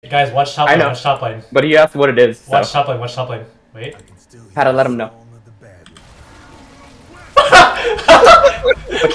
Guys, watch top lane, watch top lane. But he asked what it is. Watch top lane, watch top lane. Wait. How to let him know.